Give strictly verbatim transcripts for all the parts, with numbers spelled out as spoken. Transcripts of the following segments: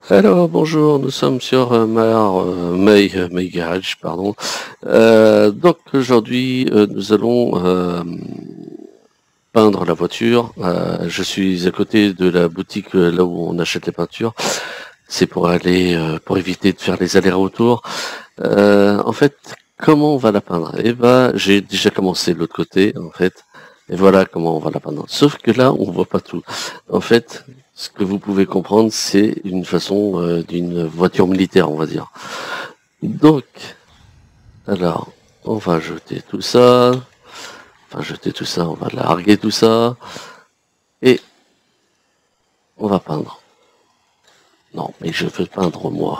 Alors bonjour, nous sommes sur euh, Mar, euh, May, euh, May Garage, pardon. Euh, donc aujourd'hui, euh, nous allons euh, peindre la voiture. Euh, je suis à côté de la boutique euh, là où on achète les peintures. C'est pour aller, euh, pour éviter de faire les allers-retours. Euh, en fait, comment on va la peindre? Eh ben, j'ai déjà commencé de l'autre côté, en fait. Et voilà comment on va la peindre. Sauf que là, on voit pas tout. En fait, ce que vous pouvez comprendre, c'est une façon euh, d'une voiture militaire, on va dire. Donc, alors, on va jeter tout ça. Enfin, jeter tout ça, on va larguer tout ça. Et on va peindre. Non, mais je veux peindre moi.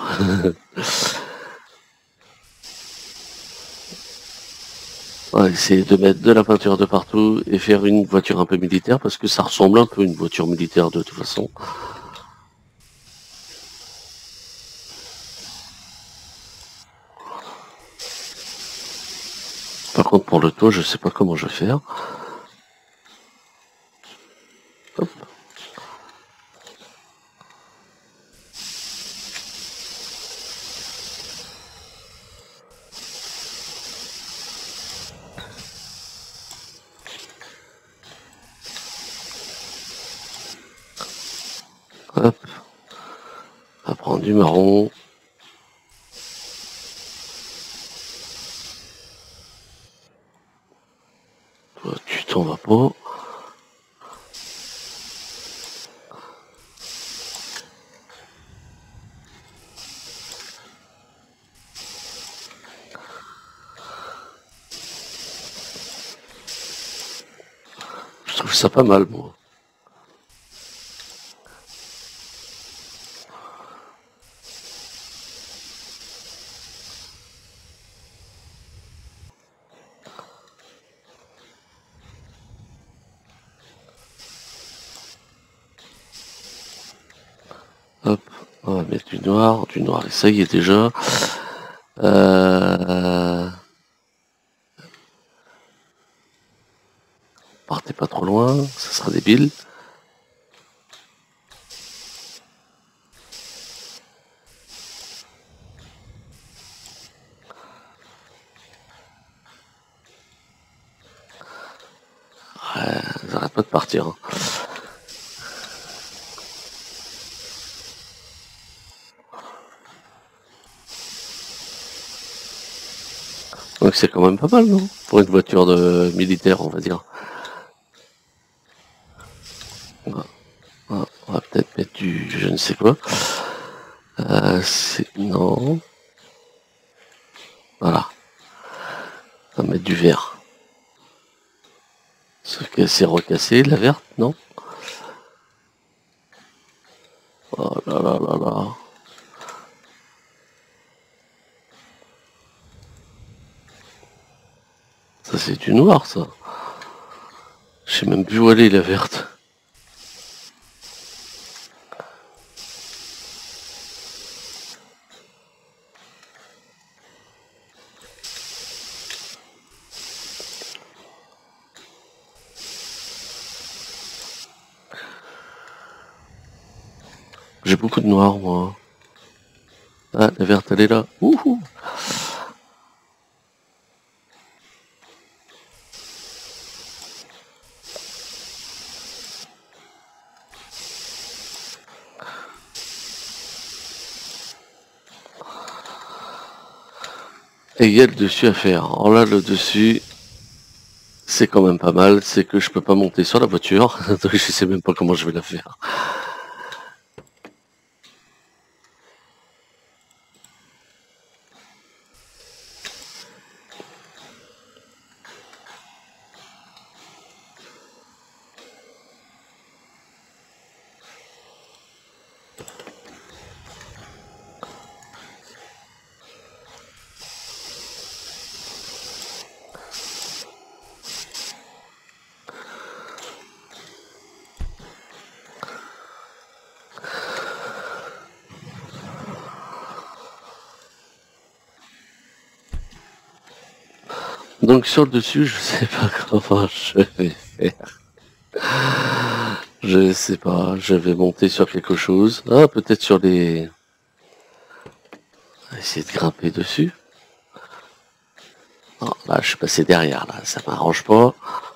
On va essayer de mettre de la peinture de partout et faire une voiture un peu militaire parce que ça ressemble un peu à une voiture militaire de toute façon. Par contre, pour le toit, je sais pas comment je vais faire. Hop. Hop. On va prendre du marron. Toi, tu t'en vas pas. Je trouve ça pas mal, moi. Hop. On va mettre du noir. Du noir, ça y est déjà. Euh... Partez pas trop loin, ça sera débile. Ouais, ça arrête pas de partir. Hein. Donc c'est quand même pas mal, non? Pour une voiture de militaire, on va dire. On va, on va peut-être mettre du je ne sais quoi. Euh, c'est... Non. Voilà. On va mettre du vert. Sauf que c'est recassé, la verte, non? Oh là là là là. Ça c'est du noir, ça. Je sais même plus où elle est, la verte. J'ai beaucoup de noir, moi. Ah, la verte, elle est là. Ouhou. Et il y a le dessus à faire. Alors là, le dessus, c'est quand même pas mal. C'est que je peux pas monter sur la voiture. Donc je sais même pas comment je vais la faire. Donc sur le dessus, je sais pas comment je vais faire. Je sais pas, je vais monter sur quelque chose. Ah, peut-être sur les... va essayer de grimper dessus. Oh, là, je suis passé derrière, là, ça m'arrange pas.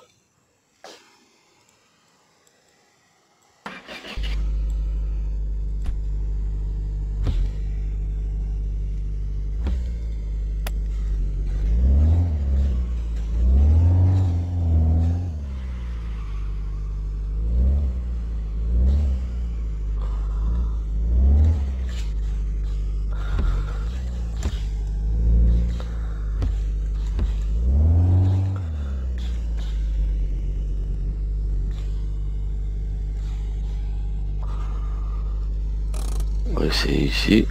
On va essayer ici.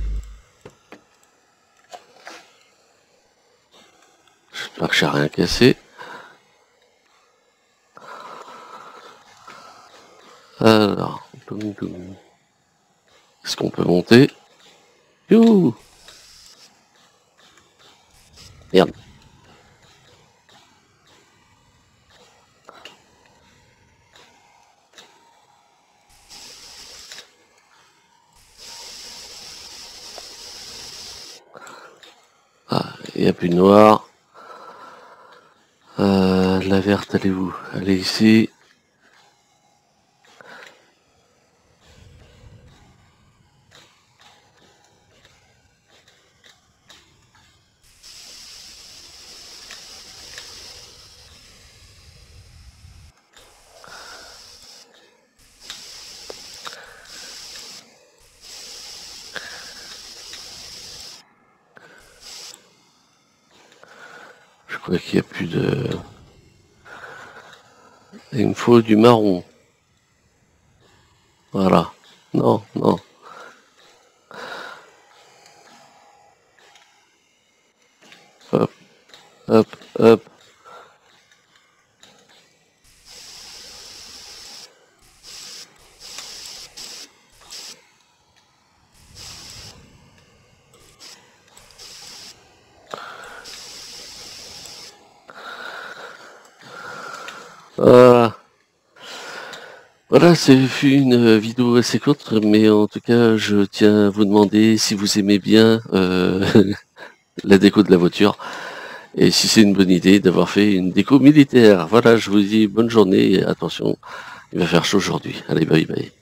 J'espère que j'ai rien cassé. Alors, est-ce qu'on peut monter? Youhou! Merde. Ah, il n'y a plus de noir. Euh, la verte, elle est où? Elle est ici. Je crois qu'il n'y a plus de... Il me faut du marron. Voilà. Non, non. Hop, hop, hop. Voilà. Voilà, c'est une vidéo assez courte, mais en tout cas, je tiens à vous demander si vous aimez bien euh, la déco de la voiture et si c'est une bonne idée d'avoir fait une déco militaire. Voilà, je vous dis bonne journée et attention, il va faire chaud aujourd'hui. Allez, bye bye.